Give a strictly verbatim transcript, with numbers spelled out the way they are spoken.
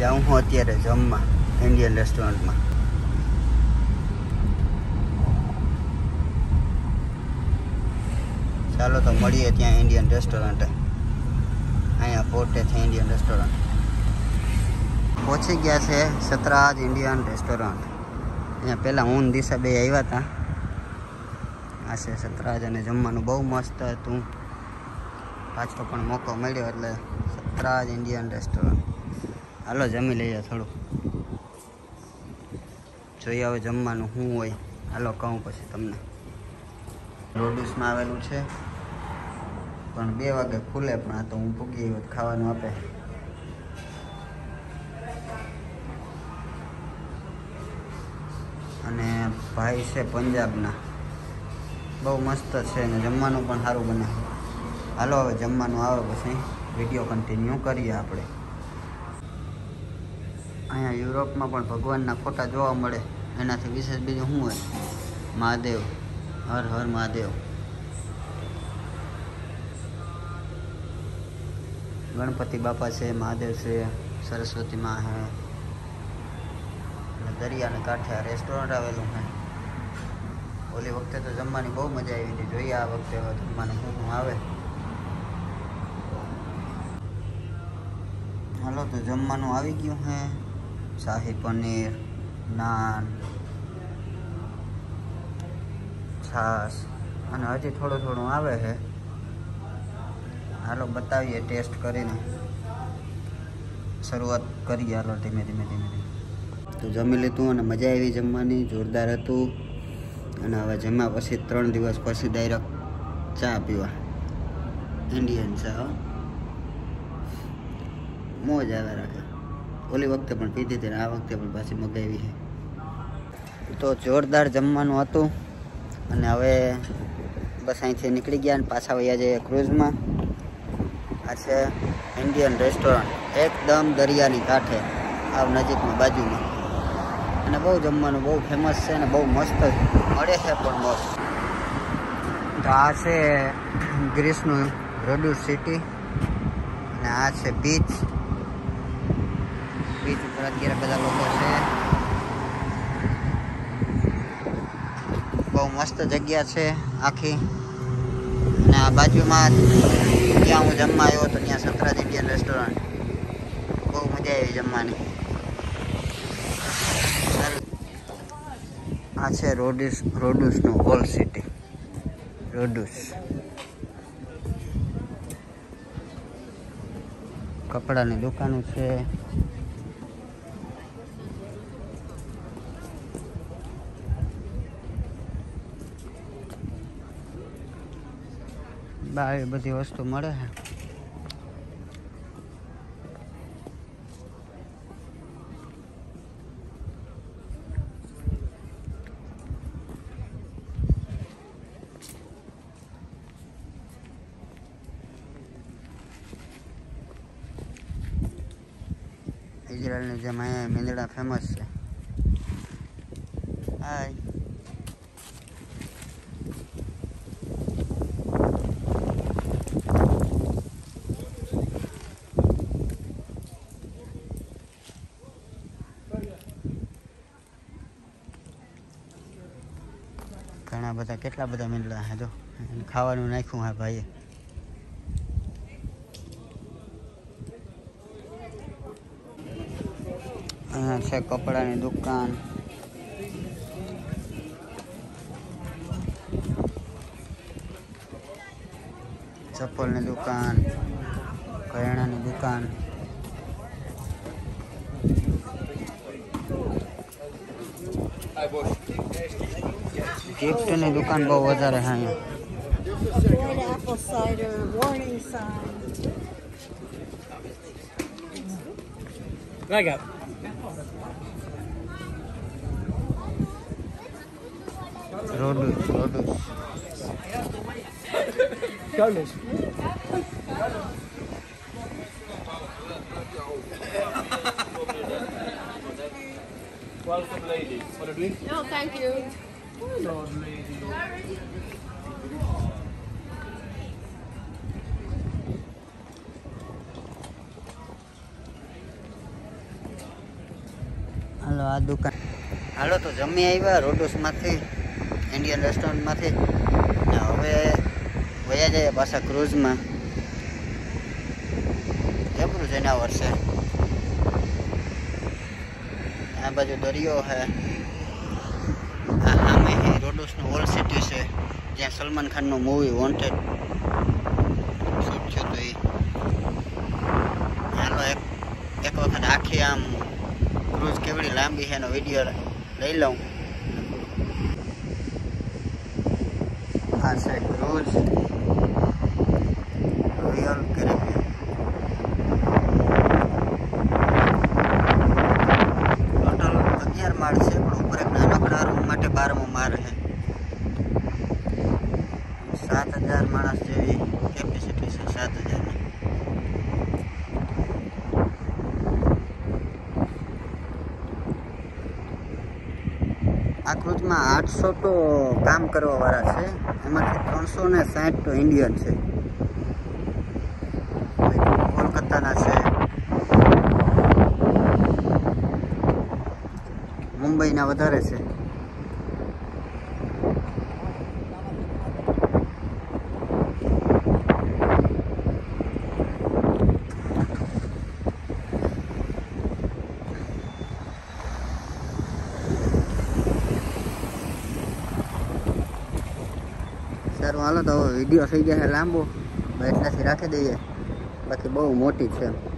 જાઉં હું અત્યારે જમવા ઇન્ડિયન રેસ્ટોરન્ટમાં. ચાલો તો મળીએ ત્યાં ઇન્ડિયન રેસ્ટોરન્ટ. અહીંયા પોર્ટે છે ઇન્ડિયન રેસ્ટોરન્ટ. પહોંચી ગયા છે સતરાજ ઇન્ડિયન રેસ્ટોરન્ટ. અહીંયા પહેલાં હું દિશા બે આવ્યા હતા. આ છે સતરાજ અને જમવાનું બહુ મસ્ત હતું. પાછો પણ મોકો મળ્યો એટલે સતરાજ ઇન્ડિયન રેસ્ટોરન્ટ. હાલો જમી લઈએ થોડું, જોઈએ હવે જમવાનું શું હોય. હાલો કહું પછી તમને. રોડુસમાં આવેલું છે પણ બે વાગે ખુલે, પણ આ તો હું પૂગી આવ્યો ખાવાનું આપે. અને ભાઈ છે પંજાબના, બહુ મસ્ત છે અને જમવાનું પણ સારું બને. હાલો હવે જમવાનું આવે પછી વિડીયો કન્ટિન્યુ કરીએ આપણે. અહીંયા યુરોપમાં પણ ભગવાનના ફોટા જોવા મળે, એનાથી વિશેષ બીજું શું હોય? મહાદેવ, હર હર મહાદેવ. ગણપતિ બાપા છે, મહાદેવ છે, સરસ્વતી માં છે. દરિયાને કાંઠે આ રેસ્ટોરન્ટ આવેલું છે. ઓલી વખતે તો જમવાની બહુ મજા આવી હતી. જોઈએ આ વખતે હવે જમવાનું શું શું આવે. હાલો તો જમવાનું આવી ગયું છે. શાહી પનીર, નાન, છાશ અને હજી થોડું થોડું આવે છે. હાલો બતાવીએ ટેસ્ટ કરીને. શરૂઆત કરીએ હાલો ધીમે ધીમે ધીમે ધીમે. તો જમી લીધું અને મજા આવી જમવાની, જોરદાર હતું. અને હવે જમ્યા પછી ત્રણ દિવસ પછી ડાયરેક્ટ ચા પીવા, ઇન્ડિયન ચા. મોજ આવે રાખે. ઓલી વખતે પણ પીધી હતી ને આ વખતે પણ પાછી મગાવી છે. તો જોરદાર જમવાનું હતું અને હવે બસ અહીંથી નીકળી ગયા અને પાછા વયા જઈએ ક્રૂઝમાં. આ છે ઇન્ડિયન રેસ્ટોરન્ટ, એકદમ દરિયાની કાંઠે, આવ નજીકમાં બાજુમાં. અને બહુ જમવાનું બહુ ફેમસ છે અને બહુ મસ્ત મળે છે પણ મસ્ત. તો આ છે ગ્રીસનું રોડુસ સિટી અને આ છે બીચ. બીચ ઉપર અત્યારે બધા લોકો છે. બહુ મસ્ત જગ્યા છે આખી. અને આ બાજુમાં ત્યાં હું જમવા આવ્યો હતો, ત્યાં સતરાજ ઇન્ડિયન રેસ્ટોરન્ટ. બહુ મજા આવી જમવાની. આ છે રોડુસ, રોડુસનું ઓલ્ડ સિટી રોડુસ. કપડાની દુકાનો છે. બહાર બધી વસ્તુ મળે છે. ઇઝરાયલની જેમ અહીંયા મીંદડા ફેમસ છે. હાય. ઘણા બધા, કેટલા બધા મીંદડા છે. જો ખાવાનું નાખ્યું હા ભાઈએ. અહીંયા છે કપડાની દુકાન. ચપ્પલની દુકાન, કરિયાણાની દુકાન. ગિફ્ટની દુકાન બહુ વધારે છે અહીંયા. apple cider, warning sign. I got. રોડુસ, રોડુસ. Carlos. Welcome, lady. Want a drink? No, thank you. No, lady. આ દુકાન હાલો તો જમી આવ્યા રોડોસમાંથી ઇન્ડિયન રેસ્ટોરન્ટમાંથી હવે વયા જઈએ પાછા ક્રૂઝમાં જબરું છે એના વર્ષે આ બાજુ દરિયો છે આ સામે રોડોસનું ઓલ્ડ સિટી છે જ્યાં સલમાન ખાનનું મૂવી વોન્ટેડ શૂટ થયું હતું એ હાલો એક એક વખત આખી આમ ક્રૂઝ કેવડી લાંબી છે એનો વિડીયો લઈ લઉં આ છે ક્રૂઝ રોયલ કેરેબિયન ટોટલ અગિયાર માળ છે પણ ઉપર એક નાનકડા રૂમ માટે બારમો માળ છે સાત હજાર માણસ જેવી કેપેસિટી છે સાત હજારની આ ક્રૂઝમાં આઠસો તો કામ કરવાવાળા છે એમાંથી ત્રણસો ને સાઠ તો ઇન્ડિયન છે કોલકાતાના છે મુંબઈના વધારે છે સારું હાલો તો હવે વિડીયો થઈ ગયા છે લાંબો એટલાથી રાખી દઈએ બાકી બહુ મોટી છે